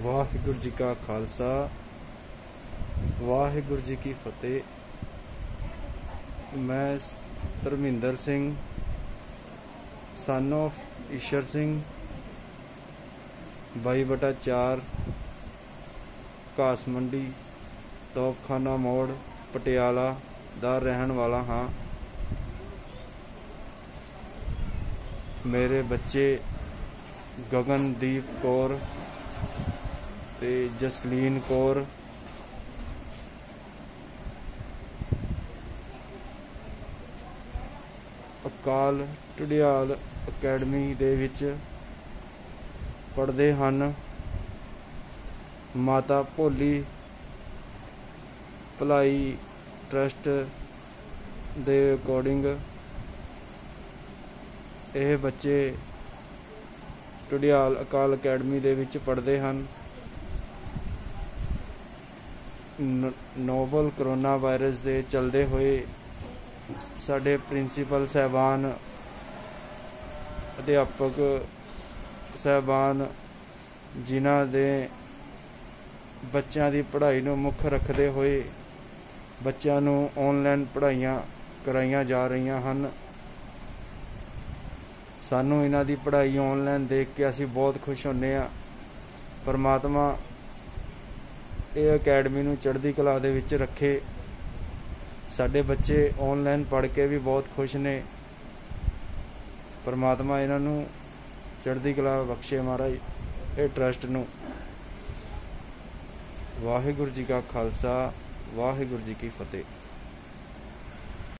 वाहिगुरू जी का खालसा वाहिगुरू जी की फतेह। मैं धर्मिंदर सिंह सन ऑफ ईश्वर सिंह 22/4 घास मंडी तोपखाना मोड़ पटियाला दा रहन वाला हाँ। मेरे बच्चे गगनदीप कौर ते जसलीन कौर अकाल ढडियाल अकैडमी दे विच पढ़दे हन। माता भोली भलाई ट्रस्ट दे अकॉर्डिंग यह बच्चे ढडियाल अकाल अकैडमी दे विच पढ़दे हन। नोवल करोना वायरस दे चलदे होए साडे प्रिंसीपल साहबान अध्यापक साहबान जिन्हां दे बच्चों की पढ़ाई नूं मुख रखते हुए बच्चों नूं ऑनलाइन पढ़ाइयां कराइयां जा रही हैं। सानू इन्हां दी पढ़ाई ऑनलाइन देख के असीं बहुत खुश होने आ। परमात्मा ये अकैडमी नूं चढ़दी कला दे विच रखे। साडे बच्चे ऑनलाइन पढ़ के भी बहुत खुश ने। परमात्मा इन्हां नूं चढ़दी कला बख्शे महाराज ये ट्रस्ट नूं। वाहिगुरू जी का खालसा वाहिगुरू जी की फतेह।